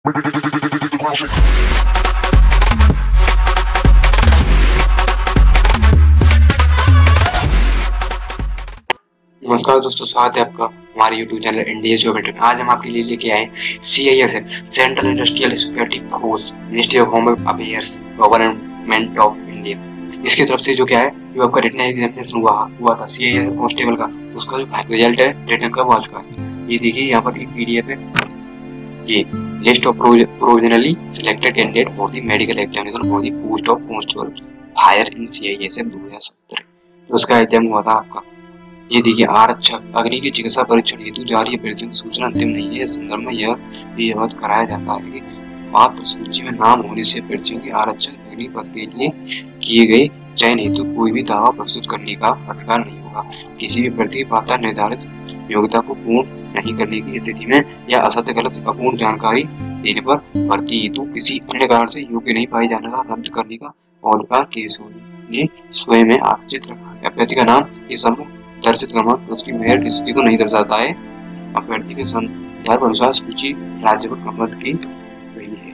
नमस्कार दोस्तों, स्वागत है आपका हमारे YouTube channel India job interview. आज हम आपके लिए लेके आए CISF Central Industrial Security Force, Ministry of Home Affairs, Government of India. इसकी तरफ से जो क्या है, जो आपका रिटन एग्जामिनेशन हुआ था CISF कांस्टेबल का, उसका जो रिजल्ट है रिटन का वो आ चुका है। ये देखिए यहाँ पर एक PDF है, ये list of provisionally selected candidate for the medical examination for the post of constable higher in CISF 2017। उसका एग्जाम हुआ था आपका। ये देखिए, आरक्षक अग्नि की चिकित्सा परीक्षण हेतु जारी अभ्यर्थियों की सूचना अंतिम नहीं है। इस संदर्भ में यह भी अवगत कराया जाता है कि मात्र सूची में नाम होने से अभ्यर्थियों के आरक्षक अग्नि पद के लिए किए गए चयन हेतु कोई भी दावा प्रस्तुत करने का अधिकार नहीं होगा। किसी भी अभ्यर्थी की पात्रता निर्धारित योग्यता को पूर्ण नहीं करने की स्थिति में या असत्य गलत अपूर्ण जानकारी देने पर भर्ती हेतु किसी अन्य कारण से योग्य नहीं पाए जाने का रद्द करने का अधिकार केस ने स्वयं में आरक्षित रखा है। अभ्यर्थी का नाम इस समूह दर्शित क्रमांक उसकी मेयर की स्थिति को नहीं दर्शाता है। अभ्यर्थी के संदर्भ अनुसार सूची राज्य पर क्रमबद्ध की गई है।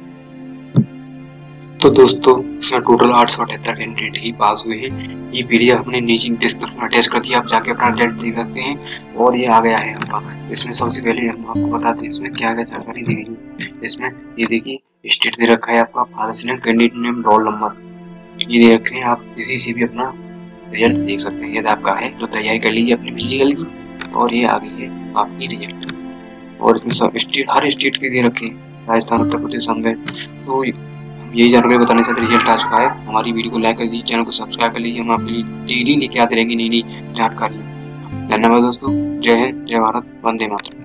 तो दोस्तों, इसमें टोटल 878 कैंडिडेट ही पास हुए हैं। ये PDF हमने नीचे डिस्क्रिप्शन में अटैच कर दिया, आप जाके अपना रिजल्ट देख सकते हैं। और ये आ गया है आपका। इसमें सबसे पहले हम आपको बताते हैं इसमें क्या क्या जानकारी दी गई है। इसमें ये देखिए, स्टेट दे रखा है आपका, father's name, candidate name, roll number ये दे रखे हैं। आप किसी से भी अपना रिजल्ट देख सकते हैं। यदि आपका है तो तैयारी कर लीजिए अपनी फिजिकल की। और ये आ गई है आपकी रिजल्ट। और इसमें सब स्टेट, हर स्टेट के दे रखे हैं, राजस्थान, उत्तर प्रदेश, हम गए। तो हम यही जानकारी बताने चाहते हैं, रिजल्ट आ चुका है। हमारी वीडियो को लाइक कर दीजिए, चैनल को सब्सक्राइब कर लीजिए। हम आपके लिए डेली लेके आते रहेंगे नई नई जानकारी। धन्यवाद दोस्तों, जय हिंद, जय भारत, वंदे मातरम।